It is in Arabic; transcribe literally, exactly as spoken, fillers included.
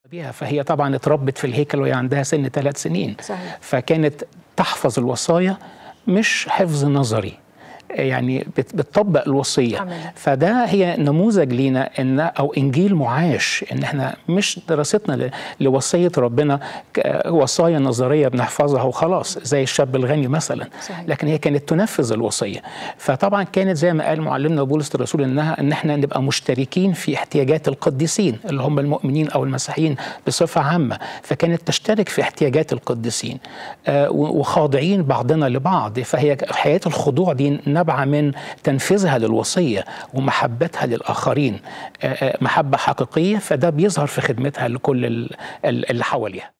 بيها، فهي طبعا اتربت في الهيكل وهي عندها سن ثلاث سنين. صحيح. فكانت تحفظ الوصايا مش حفظ نظري، يعني بتطبق الوصيه. عملي. فده هي نموذج لينا ان او انجيل معاش، ان احنا مش دراستنا لوصيه ربنا وصايا نظريه بنحفظها وخلاص زي الشاب الغني مثلا. صحيح. لكن هي كانت تنفذ الوصيه. فطبعا كانت زي ما قال معلمنا بولس الرسول انها ان احنا نبقى مشتركين في احتياجات القديسين اللي هم المؤمنين او المسيحيين بصفه عامه. فكانت تشترك في احتياجات القديسين آه وخاضعين بعضنا لبعض. فهي حياه الخضوع دي نابعة من تنفيذها للوصية ومحبتها للآخرين، محبة حقيقية، فده بيظهر في خدمتها لكل اللي حواليها.